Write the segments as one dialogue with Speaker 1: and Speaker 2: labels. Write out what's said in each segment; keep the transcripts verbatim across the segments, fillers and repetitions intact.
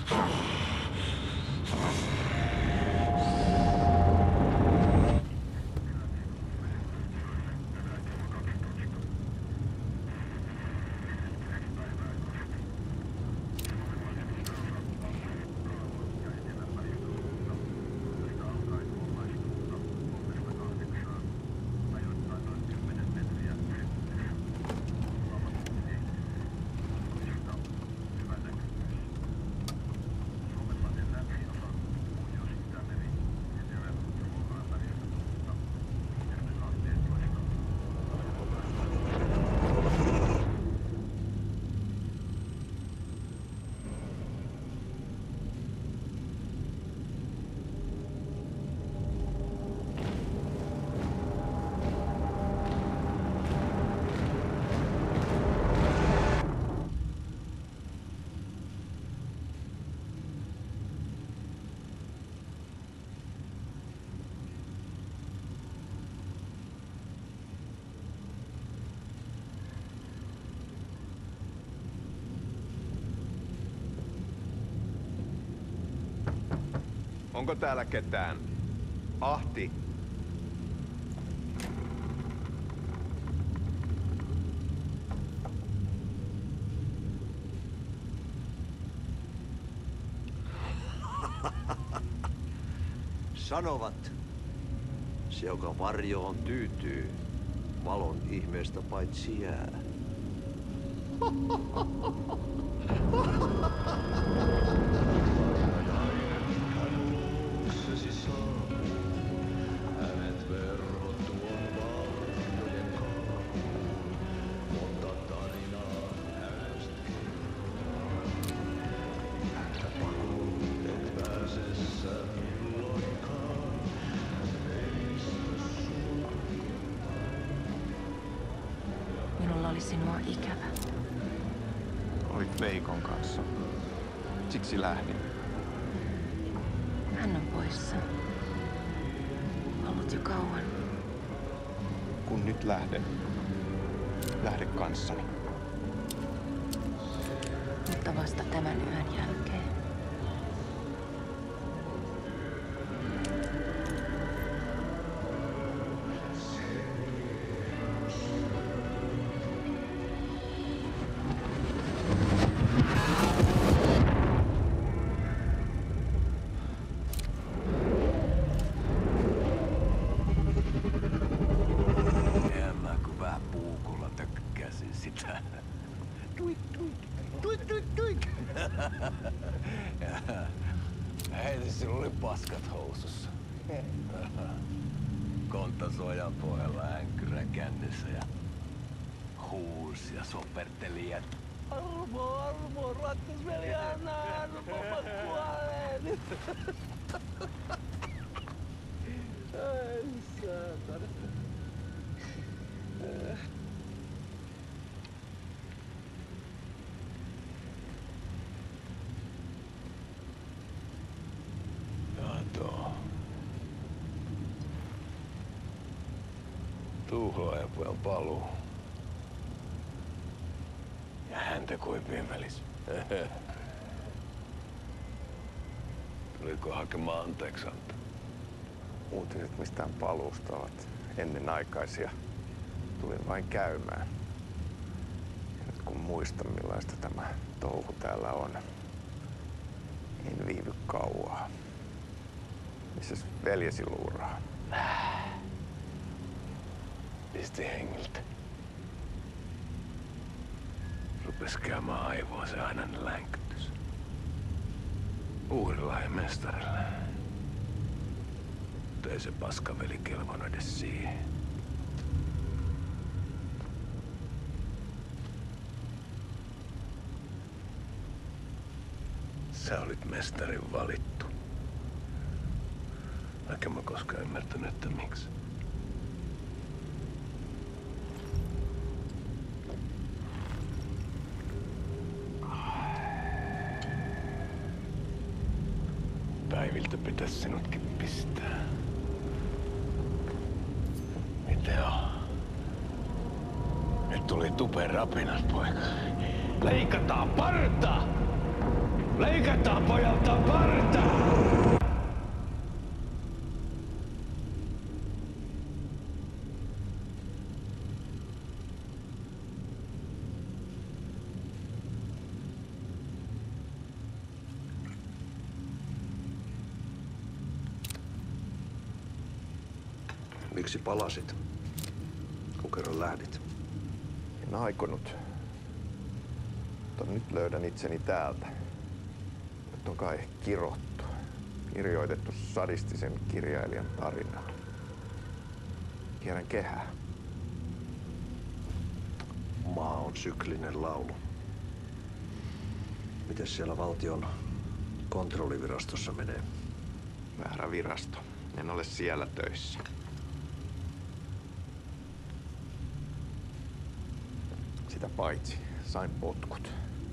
Speaker 1: Onko täällä ketään? Ahti.
Speaker 2: Sanovat, se joka varjoon tyytyy, valon ihmeestä paitsi jää.
Speaker 3: Minulla oli sinua ikävä.
Speaker 4: Olit Veikon kanssa. Siksi lähdin.
Speaker 3: Hän on poissa. Ollut jo kauan.
Speaker 4: Kun nyt lähden, lähde kanssani.
Speaker 3: Mutta vasta tämän yön jälkeen.
Speaker 2: Heti sinulla oli paskat housussa. Konttasuojan pohjalla änkkyrä kännissä ja huusi ja soperteli ja armo, armo, rattasveli, anna armo, mä kuolen. Ai saatana. Tuhlaajapojan paluu. Ja häntä koipien välissä. Tuliko hakemaan anteeksi antaa?
Speaker 4: Uutiset mistään paluusta ovat ennenaikaisia. Tulin vain käymään. Ja nyt kun muistan millaista tämä touhu täällä on, en viivy kauaa. Missäs veljesi luuraa?
Speaker 2: Pisti hengiltä. Rupes käymään aivoon se ainainen länkytys. Uurilla ja mestarilla. Mutta ei se paskaveli kelvon edes siihen. Sä olit mestarin valittu. Vaikka mä koskaan ymmärtänyt, että miksi. Päiviltä pitäisi sinutkin pistää. Miten on? Nyt tuli tupen rapinat, poika. Leikataan parta!
Speaker 5: Leikataan pojalta partaa!
Speaker 2: Miksi palasit, kun kerran lähdit?
Speaker 4: En aikonut. Mutta nyt löydän itseni täältä. Nyt on kai kirottu. Kirjoitettu sadistisen kirjailijan tarinaa. Kierrän kehää.
Speaker 2: Maa on syklinen laulu. Mites siellä valtion kontrollivirastossa menee?
Speaker 4: Väärä virasto. En ole siellä töissä. Sitä paitsi sain potkut.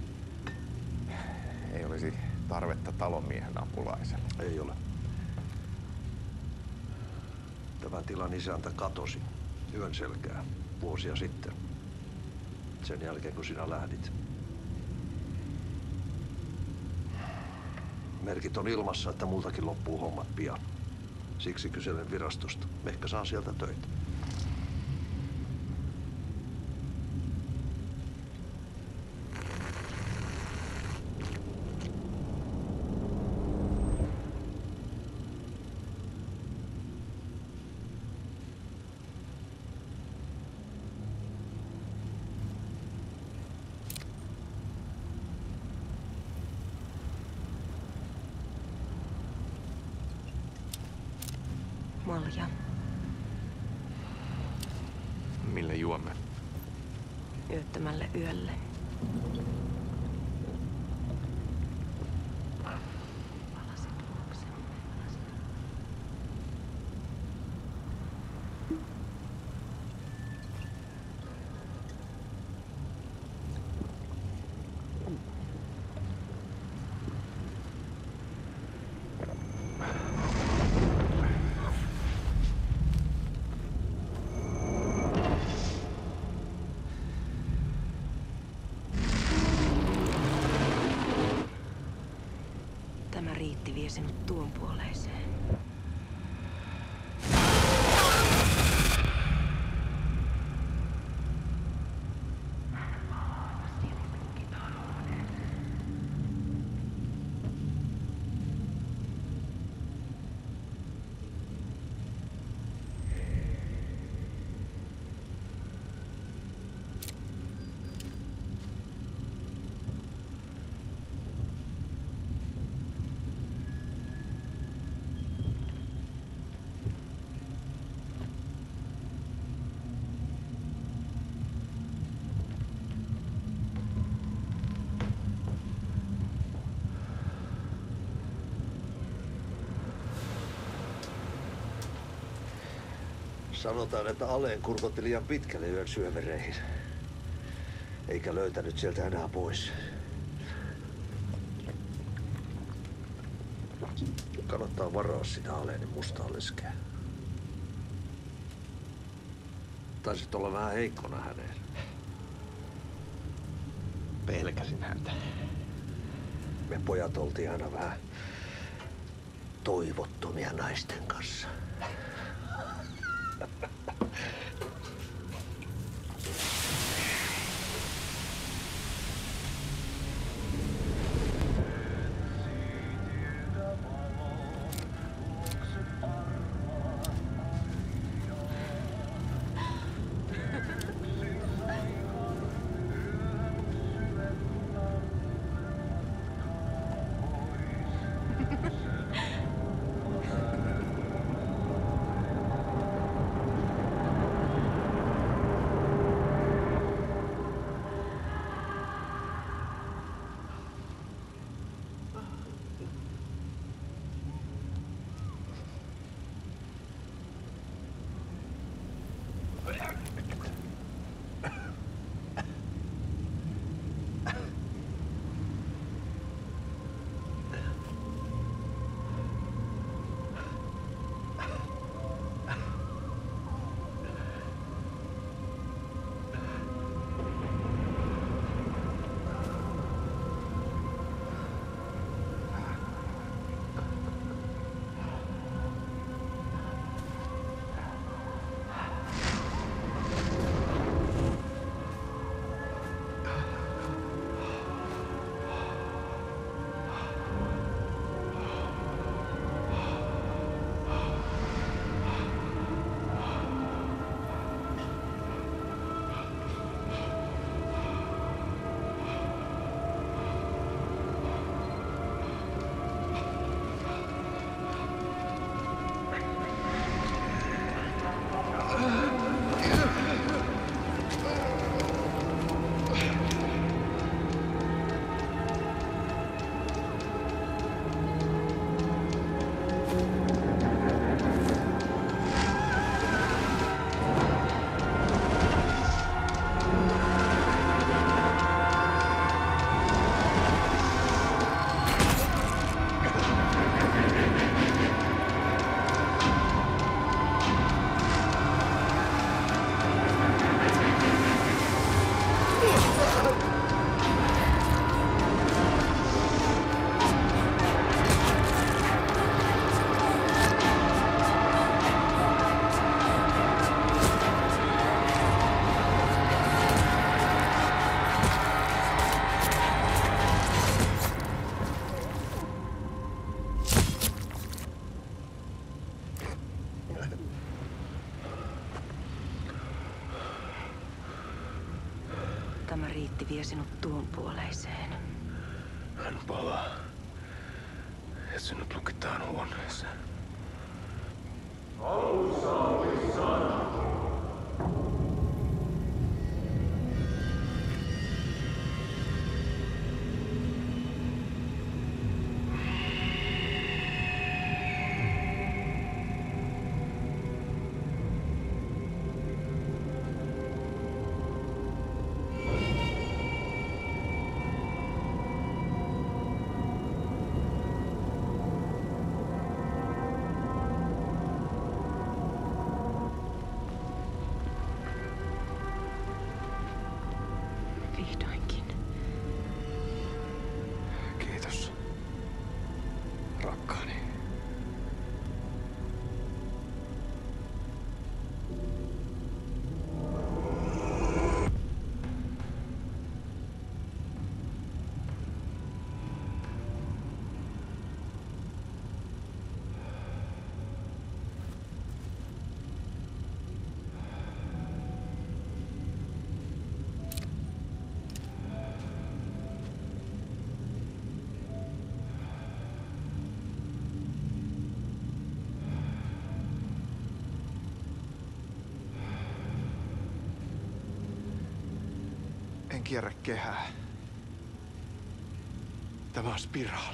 Speaker 4: Ei olisi tarvetta talonmiehen apulaiselle.
Speaker 2: Ei ole. Tämän tilan isäntä katosi yön selkää vuosia sitten. Sen jälkeen kun sinä lähdit. Merkit on ilmassa, että multakin loppuu hommat pian. Siksi kyselen virastosta. Ehkä saan sieltä töitä.
Speaker 3: Malja.
Speaker 4: Mille juomme?
Speaker 3: Yöttömälle yölle. Palasit luoksemme. Tämä riitti vie sinut tuon puoleiseen.
Speaker 2: Sanotaan, että Aleen kurkotti liian pitkälle yön syövereihin. Eikä löytänyt sieltä enää pois. Kannattaa varaa sitä Aleenin mustaa leskeä. Taisit olla vähän heikkona häneen.
Speaker 4: Pelkäsin häntä.
Speaker 2: Me pojat oltiin aina vähän toivottomia naisten kanssa.
Speaker 3: Tämä Riitti vie sinut tuon puoleiseen.
Speaker 5: Hän palaa. Ja sinut lukitaan huoneeseen.
Speaker 3: Vihdoinkin.
Speaker 5: Kiitos. Rakkaani.
Speaker 4: En kierrä kehää. Tämä on spiraali.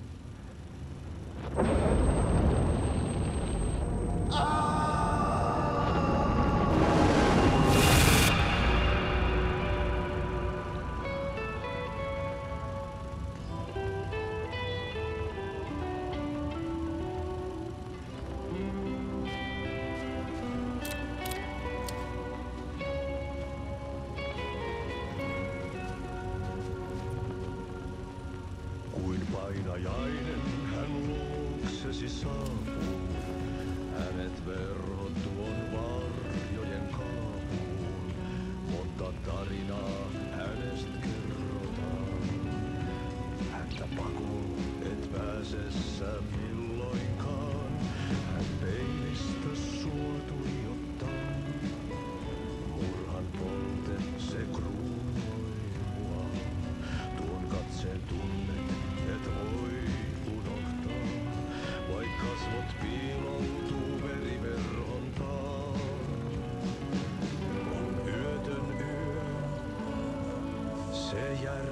Speaker 5: Kuin painajainen hän luoksesi saapuu. Hänet verhot tuon varjojen kaapuun. Monta tarinaa hänestä kerrotaan. Häntä pakoon et pääse sä milloinkaan. Hän peilistä sua tuijottaa. Murhan polten se kruunoi mua. Tuon katseen tunnet et voi unohtaa. Vaik kasvot piiloutuu veriverhon taa. On yötön yö, se järjestelmä.